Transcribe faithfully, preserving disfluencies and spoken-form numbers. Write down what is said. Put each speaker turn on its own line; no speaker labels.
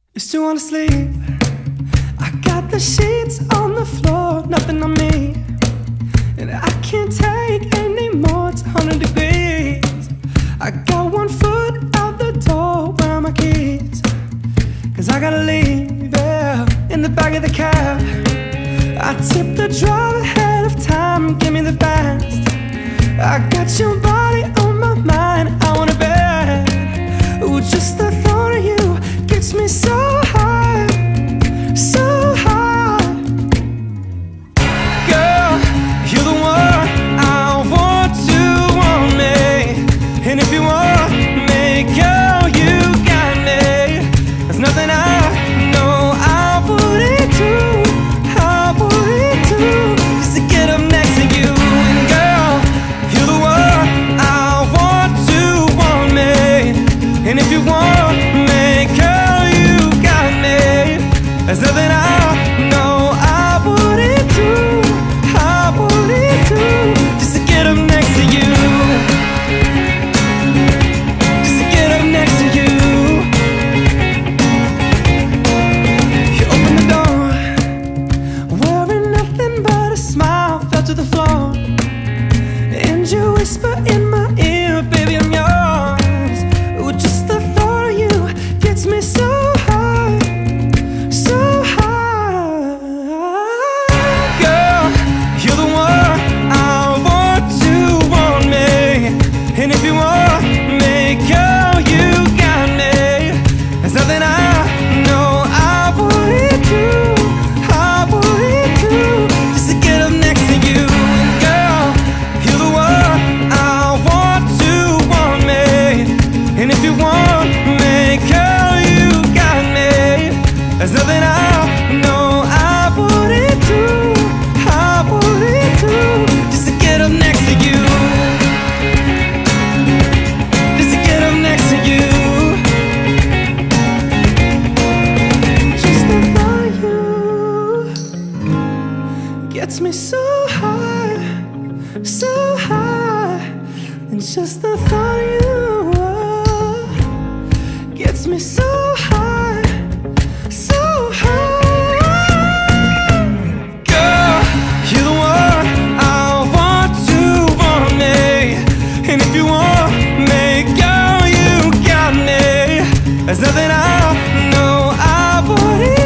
Used to wanna sleep. I got the sheets on the floor, nothing on me, and I can't take any more. It's one hundred degrees. I got one foot out the door. Where are my keys? Cause I gotta leave, yeah. In the back of the cab, I tip the driver ahead of time. Give me the fast. I got your body on my mind. I wanna bet. Ooh, just the thought of you gets me so high, so high. Girl, you're the one I want to want me. And if you want me, girl, you got me. There's nothing I know I wouldn't do, I wouldn't do, just to get up next to you. And girl, you're the one I want to want me. And if you want me, girl, you got me. There's nothing I know I wouldn't do, I wouldn't do, just to get up next to you, just to get up next to you. You open the door, wearing nothing but a smile, fell to the floor, and you whisper in my ear, baby, I'm yours. Ooh, just the thought of you gets me so high, so high. Girl, you're the one I want to want me. And if you want me, girl, you got me. There's nothing I know I wouldn't do, I wouldn't do, just to get up next to you. And girl, you're the one I want to want me. And if you want me, girl, you got me. There's nothing I know I wouldn't do, I wouldn't do, just to get up next to you, just to get up next to you. Just the thought of you gets me so high, so high. And just the thought of you uh, gets me so high, so high. Girl, you're the one I want to want me. And if you want me, girl, you got me. There's nothing I know I wouldn't